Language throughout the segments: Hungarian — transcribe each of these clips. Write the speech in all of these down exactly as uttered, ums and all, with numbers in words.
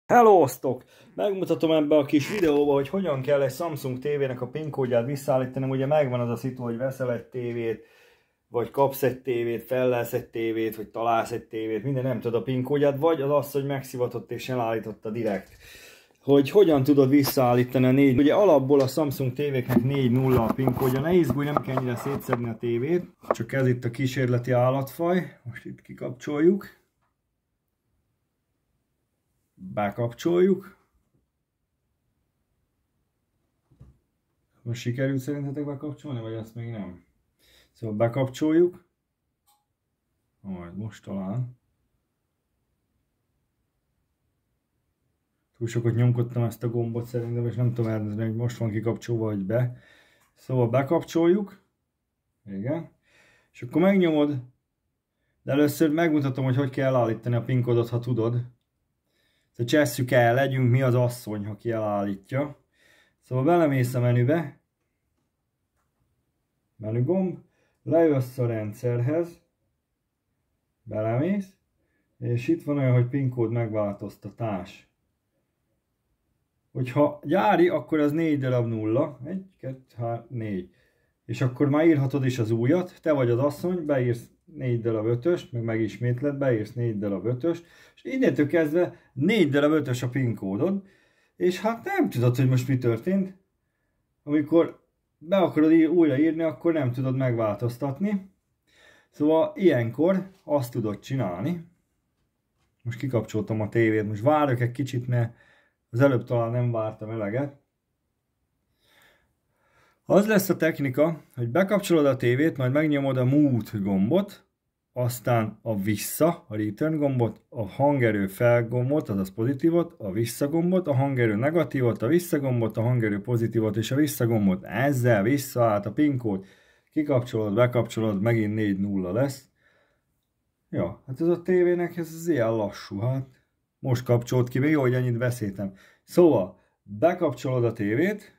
Hellóztok! Megmutatom ebbe a kis videóba, hogy hogyan kell egy Samsung tévének a PIN kódját visszaállítani. Ugye megvan az a szitu, hogy veszel egy tévét, vagy kapsz egy tévét, fellelsz egy tévét, vagy találsz egy tévét, minden nem tudod a PIN kódját, vagy az az, hogy megszivatott és elállította direkt. Hogy hogyan tudod visszaállítani a négy. Ugye alapból a Samsung tévéknek négy nulla a PIN kódja, ne izgulj, nem kell ennyire szétszedni a tévét. Csak ez itt a kísérleti állatfaj, most itt kikapcsoljuk. Bekapcsoljuk. Most sikerült szerintetek bekapcsolni, vagy ezt még nem? Szóval bekapcsoljuk. Majd most talán. Túl sokat nyomkodtam ezt a gombot szerintem, és nem tudom elnézni, hogy most van kikapcsolva, vagy be. Szóval bekapcsoljuk. Igen. És akkor megnyomod. De először megmutatom, hogy hogy kell elállítani a PIN kódot, ha tudod. Szóval csesszük el, legyünk mi az asszony, aki elállítja. Szóval belemész a menübe. Menügomb. Lejössz a rendszerhez. Belemész. És itt van olyan, hogy PIN kód megváltoztatás. Hogyha gyári, akkor az négy darab nulla. egy, kettő, három, négy. És akkor már írhatod is az újat. Te vagy az asszony, beírsz négy darab ötöst, meg megismétled, beírsz négy darab ötöst, és innentől kezdve négy darab ötös a PIN kódod, és hát nem tudod, hogy most mi történt. Amikor be akarod újra írni, akkor nem tudod megváltoztatni. Szóval ilyenkor azt tudod csinálni. Most kikapcsoltam a tévét, most várok egy kicsit, mert az előbb talán nem vártam eleget. Az lesz a technika, hogy bekapcsolod a tévét, majd megnyomod a Mute gombot, aztán a vissza, a return gombot, a hangerő fel gombot, azaz pozitívot, a vissza gombot, a hangerő negatívot, a vissza gombot, a hangerő pozitívot és a vissza gombot. Ezzel visszaállt a PIN kód. Kikapcsolod, bekapcsolod, megint négy nulla lesz. Ja, hát ez a tévének ez az ilyen lassú, hát. Most kapcsolt ki, még jó, hogy annyit beszéltem. Szóval, bekapcsolod a tévét.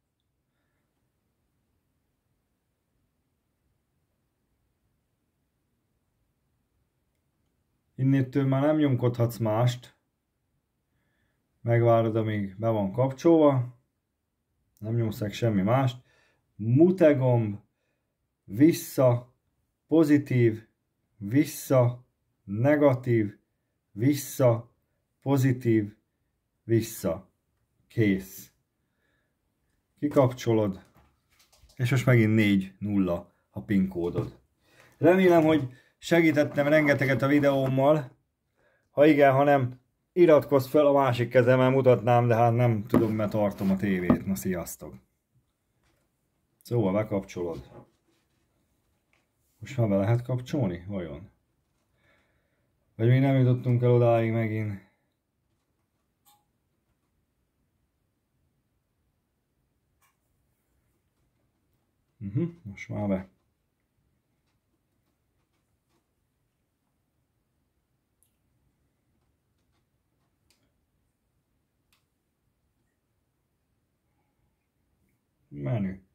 Innétől már nem nyomkodhatsz mást. Megvárod, amíg be van kapcsolva. Nem nyomsz meg semmi mást. Mute gomb, vissza, pozitív, vissza, negatív, vissza, pozitív, vissza. Kész. Kikapcsolod. És most megint négy nulla a PIN kódod. Remélem, hogy segítettem rengeteget a videómmal. Ha igen, ha nem, iratkozz fel a másik kezemmel, mutatnám, de hát nem tudom, mert tartom a tévét. Na, sziasztok! Szóval bekapcsolod. Most már be lehet kapcsolni? Vajon? Vagy még nem jutottunk el odáig megint? Uh-huh, most már be. Menü.